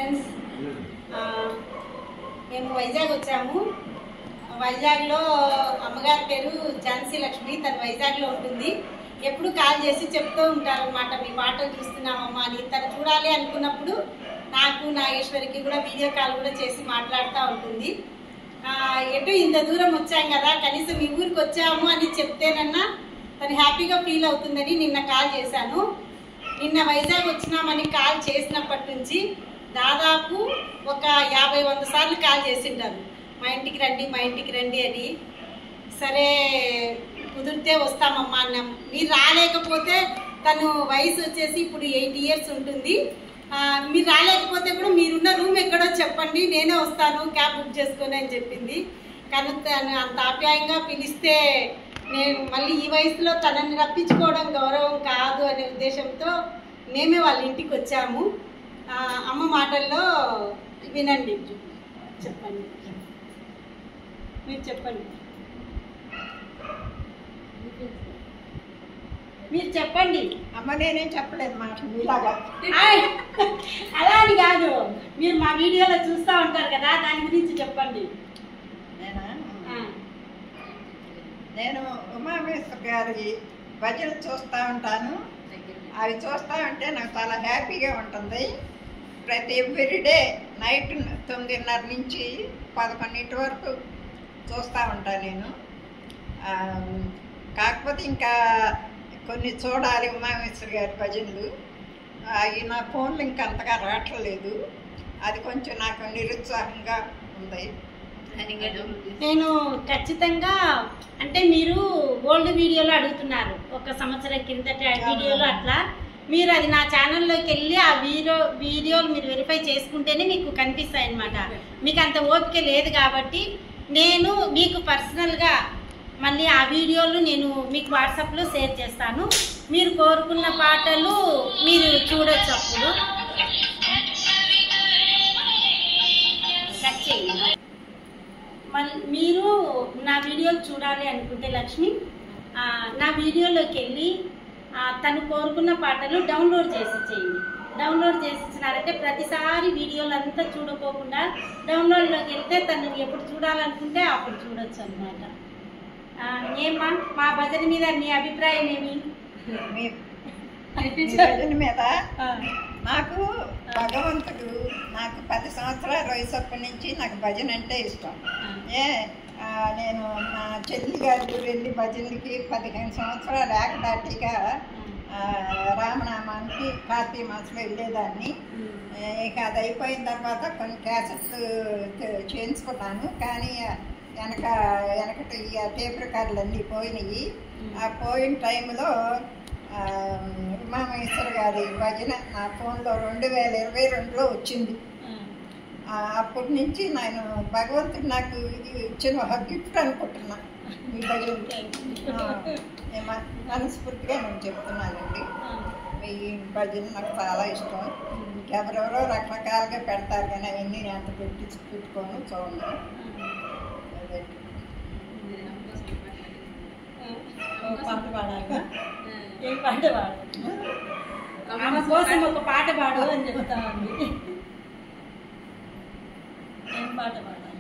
Friends, మేము వైజాగ్ వచ్చాము. వైజాగ్లో అమ్మగారి పేరు ఝాన్సీ లక్ష్మి. తను వైజాగ్లో ఉంటుంది. ఎప్పుడు కాల్ చేసి చెప్తూ ఉంటారనమాట, మీ పాటలు చూస్తున్నామమ్మా అని. తను చూడాలి అనుకున్నప్పుడు నాకు నాగేశ్వరికి కూడా వీడియో కాల్ కూడా చేసి మాట్లాడుతూ ఉంటుంది. ఎటు ఇంత దూరం వచ్చాం కదా, కనీసం మీ ఊరికి వచ్చాము అని చెప్తేనన్నా తను హ్యాపీగా ఫీల్ అవుతుందని నిన్న కాల్ చేశాను. నిన్న వైజాగ్ వచ్చినామని కాల్ చేసినప్పటి నుంచి దాదాపు ఒక 50-100 సార్లు కాల్ చేసింటారు, మా ఇంటికి రండి మా ఇంటికి రండి అని. సరే కుదిరితే వస్తామమ్మా అన్నాం. మీరు రాలేకపోతే, తను వయసు వచ్చేసి ఇప్పుడు 8 ఇయర్స్ ఉంటుంది. మీరు రాలేకపోతే కూడా మీరున్న రూమ్ ఎక్కడో చెప్పండి, నేనే వస్తాను క్యాబ్ బుక్ చేసుకొని అని చెప్పింది. కానీ తను అంత ఆప్యాయంగా పిలిస్తే నేను మళ్ళీ ఈ వయసులో తనని రప్పించుకోవడం గౌరవం కాదు అనే ఉద్దేశంతో మేమే వాళ్ళ ఇంటికి వచ్చాము. అమ్మ మాటల్లో వినండి, చెప్పండి, మీరు చెప్పండి, మీరు చెప్పండి. అమ్మ నేనేం చెప్పలేదు మాట మీలాగా. అలా అని కాదు, మీరు మా వీడియోలో చూస్తూ ఉంటారు కదా, దాని గురించి చెప్పండి. నేను ఉమామేశ్వర్ గారి భజనలు చూస్తూ ఉంటాను. అవి చూస్తూ ఉంటే నాకు చాలా హ్యాపీగా ఉంటుంది. ప్రతి ఎవ్రీడే నైట్ 9:30 నుంచి 11 వరకు చూస్తూ ఉంటాను నేను. కాకపోతే ఇంకా కొన్ని చూడాలి ఉమామేశ్వర్ గారి భజనలు. అవి నా ఫోన్లో ఇంకా అంతగా రావట్లేదు. అది కొంచెం నాకు నిరుత్సాహంగా ఉంది. నేను ఖచ్చితంగా, అంటే మీరు ఓల్డ్ వీడియోలో అడుగుతున్నారు, 1 సంవత్సరం కిందట వీడియోలో, అట్లా మీరు అది నా ఛానల్లోకి వెళ్ళి ఆ వీడియోలు మీరు వెరిఫై చేసుకుంటేనే మీకు కనిపిస్తాయి అన్నమాట. మీకు అంత ఓపిక లేదు కాబట్టి నేను మీకు పర్సనల్గా మళ్ళీ ఆ వీడియోలు నేను మీకు వాట్సాప్లో షేర్ చేస్తాను. మీరు కోరుకున్న పాటలు మీరు చూడొచ్చు. అప్పుడు కట్ చేయండి. మళ్ళీ మీరు నా వీడియోలు చూడాలి అనుకుంటే లక్ష్మి, నా వీడియోలోకి వెళ్ళి తను కోరుకున్న పాటలు డౌన్లోడ్ చేసి ఇచ్చేయండి. డౌన్లోడ్ చేసి ఇచ్చినారంటే ప్రతిసారి వీడియోలు అంతా చూడకోకుండా డౌన్లోడ్లోకి వెళ్తే తను ఎప్పుడు చూడాలనుకుంటే అప్పుడు చూడొచ్చు అన్నమాట. ఏమ్మా, మా భజన మీద మీ అభిప్రాయం ఏమి? భజన మీద నాకు భగవంతుడు నాకు 10 సంవత్సరాల వయసప్పటి నుంచి నాకు భజన అంటే ఇష్టం. నేను మా చెల్లి గారి వెళ్ళి భజనకి 15 సంవత్సరాలు ఏకదాటిగా రామనామానికి కార్తీక మాసంలో వెళ్ళేదాన్ని. ఇక అది అయిపోయిన తర్వాత కొన్ని క్యాసెట్లు చేయించుకున్నాను. కానీ వెనకటి టేప్ రికార్డులు అన్నీ పోయినాయి. ఆ పోయిన టైంలో ఉమామేశ్వర్ గారి భజన నా ఫోన్లో 2022లో వచ్చింది. అప్పటి నుంచి నేను భగవంతుడు నాకు ఇది ఇచ్చిన ఒక గిఫ్ట్ అనుకుంటున్నా ఈ భజన. మనస్ఫూర్తిగా నేను చెప్తున్నానండి, ఈ భజన నాకు చాలా ఇష్టం. ఎవరెవరో రకరకాలుగా పెడతారు కానీ అవన్నీ నేను అంత పెట్టుకోను, చూడండి. పాట పాడాలి, ఏ పాట పాడు, ఆమె కోసం ఒక పాట పాడు అని చెప్తామండి. ఏం పాట పాడాలి?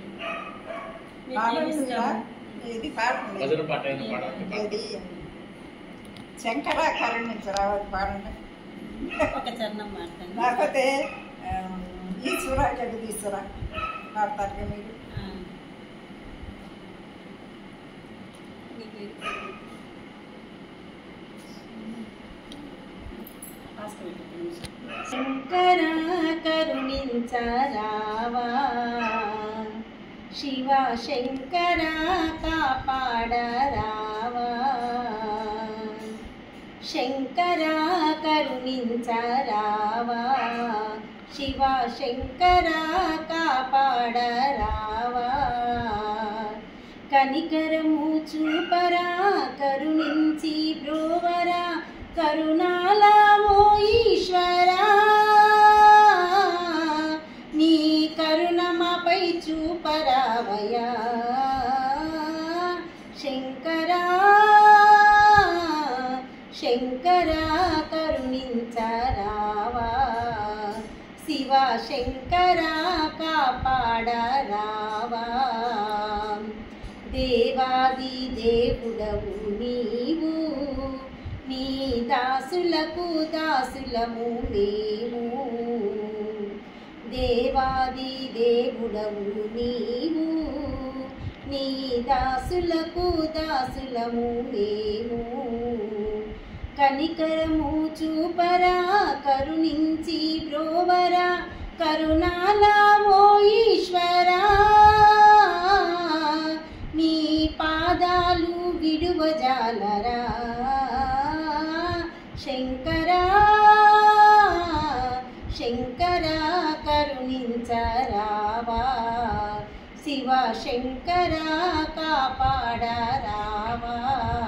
ఇది పాట ఇది శంకర కరుణించరావు పాడండి. ఒక చరణం పాడతాను. లేకపోతే ఈశ్వర జగదీశ్వర పాడతారు మీరు. శంకర కరుణించరావా, శివ శంకర కాపాడరావా, శంకర కరుణించరావా, శివ శంకర కాపాడరావా, కనికరము చూపరా కరుణించి బ్రోవరా, కరుణాలవో ఈశ్వరా, నీ కరుణ మాపై చూపరావయ్యా, శంకరా శంకరా కరుణించరావా, శివ శంకర శంకరా కాపాడరావా దేవాది దేవుడవు నీవు నీ దాసులకు దాసులము మేము దేవాది దేవుడవు నీవు నీ దాసులకు దాసులము మేము కనికరము చూపరా కరుణించి బ్రోవరా కరుణాలా ఓ ఈశ్వరా నీ పాదాలు విడువజాలరా శంకరా శంకరా కరుణించరావా శివ శంకరా కాపాడరావా.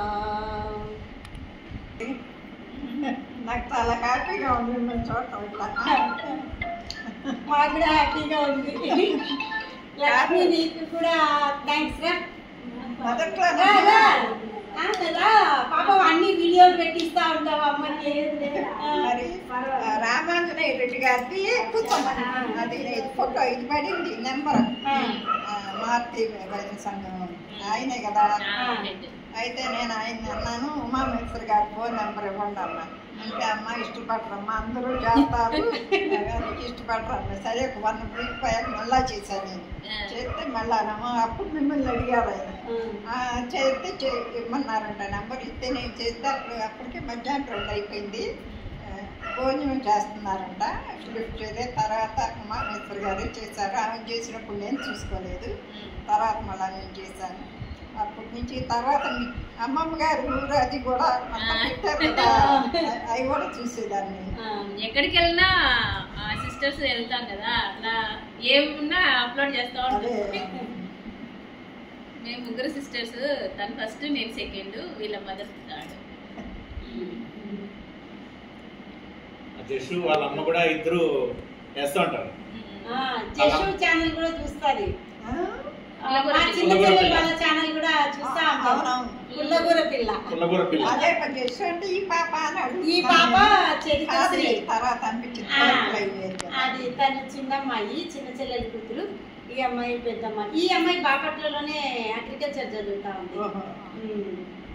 నాకు చాలా హ్యాపీగా ఉంది మిమ్మల్ని చూడటం ఇట్లా. మాకు కూడా హ్యాపీగా ఉంది. లక్ష్మి నీకు కూడా థ్యాంక్స్ రా. మొదట్లో కదా పాపం అన్ని వీడియోలు పెట్టిస్తా ఉంటావు అమ్మకి. మరి రామాంజనేయ రెడ్డి గారిది కూర్చోమని అది ఫోటో ఇది పడింది నెంబర్ మారుతి భజన సంఘం ఆయనే కదా. అయితే నేను ఆయన అన్నాను ఉమామేశ్వరి గారి ఫోన్ నెంబర్ ఇవ్వండి అమ్మా అంటే అమ్మ ఇష్టపడరమ్మా అందరూ చేస్తారు ఇష్టపడరమ్మా. సరే ఒక 1 వీక్ పోయాక మళ్ళా చేశాను నేను. చేస్తే మళ్ళానమ్మా అప్పుడు మిమ్మల్ని అడిగారు ఆయన చేస్తే ఇమ్మన్నారంట నెంబర్ ఇస్తే నేను చేస్తే అప్పటికే మధ్యాహ్నం 2 అయిపోయింది. భోజనం చేస్తున్నారంట లిఫ్ట్ చేయలేదు. తర్వాత ఉమామేశ్వరి గారే చేశారు. ఆమె చేసినప్పుడు నేను చూసుకోలేదు. తర్వాత మళ్ళీ నేను చేశాను. అప్పటి నుంచి తర్వాత అమ్మమ్మ గారు అది కూడా అవి కూడా చూసేదాన్ని. ఎక్కడికి వెళ్ళినా సిస్టర్స్ వెళ్తాం కదా, అట్లా ఏమున్నా అప్లోడ్ చేస్తా ఉంటాం. మేము 3 సిస్టర్స్, తను ఫస్ట్ నేను సెకండ్, వీళ్ళ మదర్ థర్డ్. జషు వాళ్ళ అమ్మ కూడా ఇద్దరు చేస్తూ ఉంటారు. జషు ఛానల్ కూడా చూస్తుంది. మా చిన్న చెల్లెలు వాళ్ళ ఛానల్ కూడా చూస్తా ఉంటాం. పుల్లగూర పిల్ల. పుల్లగూర పిల్ల. అదే జషు అంటే ఈ పాప అన్నాడు. ఈ పాప చరిత్రశ్రీ. తర్వాత అనిపించింది అది తన చిన్నమ్మాయి, చిన్న చెల్లెలి కూతురు. ఈ అమ్మాయి పెద్దమ్మాయి. ఈ అమ్మాయి బాపట్లలోనే అగ్రికల్చర్ చదువుతా ఉంది.